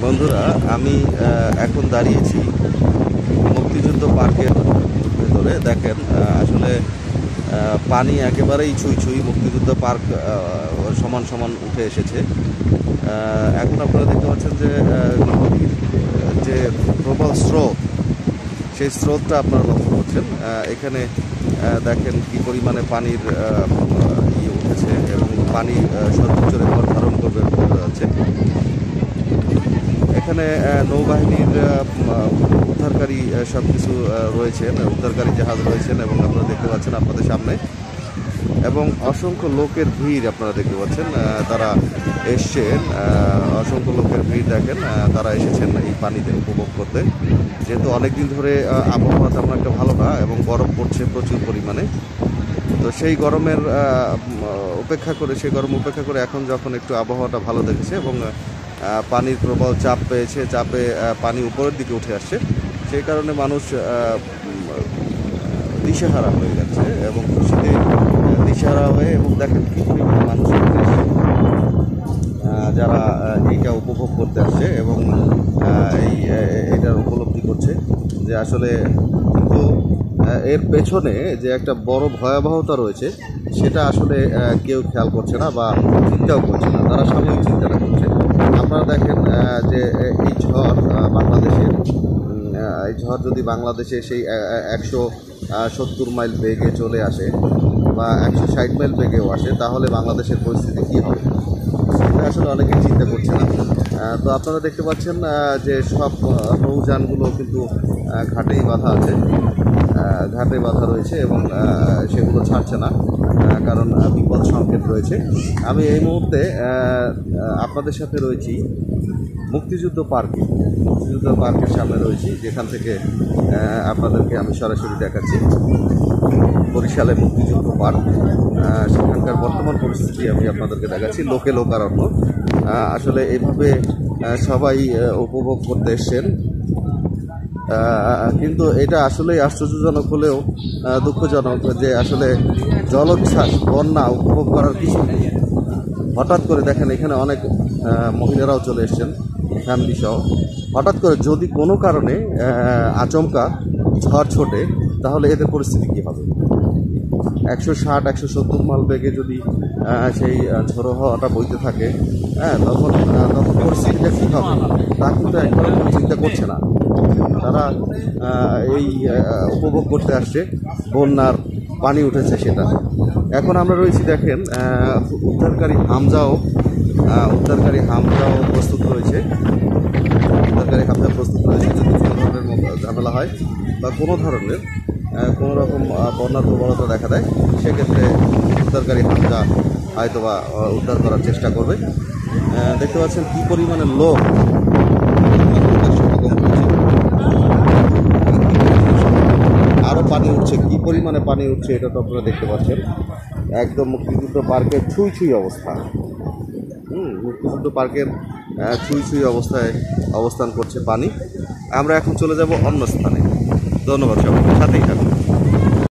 বন্ধুরা, আমি এখন দাঁড়িয়েছি মুক্তিযুদ্ধ পার্কের ভেতরে। দেখেন, আসলে পানি একেবারেই ছুঁই ছুঁই, মুক্তিযুদ্ধ পার্ক সমান সমান উঠে এসেছে। এখন আপনারা দেখতে পাচ্ছেন যে নদীর যে প্রবল স্রোত, সেই স্রোতটা আপনারা লক্ষ্য করছেন। এখানে দেখেন কি পরিমাণে পানির ইয়ে উঠেছে এবং পানি সর্বোচ্চ রেকর্ড ধারণ করবে বোঝা যাচ্ছে। এখানে নৌবাহিনীর উদ্ধারকারী সব কিছু রয়েছেন, উদ্ধারকারী জাহাজ রয়েছেন এবং আপনারা দেখতে পাচ্ছেন আপনাদের সামনে, এবং অসংখ্য লোকের ভিড় আপনারা দেখতে পাচ্ছেন। তারা এসছেন, অসংখ্য লোকের ভিড় দেখেন, তারা এসেছেন এই পানিতে উপভোগ করতে। যেহেতু অনেকদিন ধরে আবহাওয়া তেমন একটা ভালো না এবং গরম পড়ছে প্রচুর পরিমাণে, তো সেই গরমের উপেক্ষা করে এখন যখন একটু আবহাওয়াটা ভালো দেখেছে এবং পানির প্রবল চাপ পেয়েছে, চাপে পানি উপরের দিকে উঠে আসছে, সেই কারণে মানুষ দিশেহারা হয়ে যাচ্ছে এবং খুশিতে দিশেহারা হয়ে, এবং দেখেন কি পরিমাণে মানুষ যারা এইটা উপভোগ করতে আসছে এবং এইটার উপলব্ধি করছে যে আসলে কিন্তু এর পেছনে যে একটা বড় ভয়াবহতা রয়েছে সেটা আসলে কেউ খেয়াল করছে না বা চিন্তাও করছে না, তারা সাময়িক চিন্তাটা করছে। আপনারা দেখেন যে এই ঝড় যদি বাংলাদেশে সেই 170 মাইল বেগে চলে আসে বা 160 মাইল বেগেও আসে, তাহলে বাংলাদেশের পরিস্থিতি কী হবে সেটা আসলে অনেকেই চিন্তা করছে না। তো আপনারা দেখতে পাচ্ছেন যে সব নৌযানগুলো কিন্তু ঘাটেই বাঁধা আছে, ঘাটে বাঁধা রয়েছে এবং সেগুলো ছাড়ছে না, কারণ বিপদ সংকেত রয়েছে। আমি এই মুহূর্তে আপনাদের সাথে রয়েছি মুক্তিযুদ্ধ পার্কের সামনে রয়েছি, যেখান থেকে আপনাদেরকে আমি সরাসরি দেখাচ্ছি বরিশালে মুক্তিযুদ্ধ পার্ক। সেখানকার বর্তমান পরিস্থিতি আমি আপনাদেরকে দেখাচ্ছি। লোকে লোকারণ্য, আসলে এইভাবে সবাই উপভোগ করতে এসছেন। কিন্তু এটা আসলেই আশ্চর্যজনক হলেও দুঃখজনক যে আসলে জলোচ্ছ্বাস, বন্যা উপভোগ করার কিছু নেই। হঠাৎ করে দেখেন এখানে অনেক মহিলারাও চলে এসছেন ফ্যামিলি সহ। হঠাৎ করে যদি কোনো কারণে আচমকা ঝড় ছোটে, তাহলে এদের পরিস্থিতি কী হবে? 160-170 মাইল বেগে যদি সেই ঝোড়ো হাওয়াটা বইতে থাকে, তখন পরিস্থিতিটা কী হবে তা কিন্তু একবারও কোনো চিন্তা করছে না। তারা এই উপভোগ করতে আসছে বন্যার পানি উঠেছে সেটা। এখন আমরা রয়েছি, দেখেন উদ্ধারকারী হামজাও প্রস্তুত রয়েছে। যদি কোনো ধরনের ঝামেলা হয় বা কোনো রকম বন্যার প্রবণতা দেখা দেয়, সেক্ষেত্রে উদ্ধারকারী হামজা হয়তোবা উদ্ধার করার চেষ্টা করবে। দেখতে পাচ্ছেন কী পরিমাণে লোক সমাগম হয়েছে, আরও পানি উঠছে, কী পরিমাণে পানি উঠছে এটা তো আপনারা দেখতে পাচ্ছেন। একদম মুক্তিযুদ্ধ পার্কের ছুঁই অবস্থা। মুক্তিযুদ্ধ পার্কের ছুঁই অবস্থায় অবস্থান করছে পানি। আমরা এখন চলে যাব অন্য স্থানে। ধন্যবাদ, সবাই সাথেই থাকুন।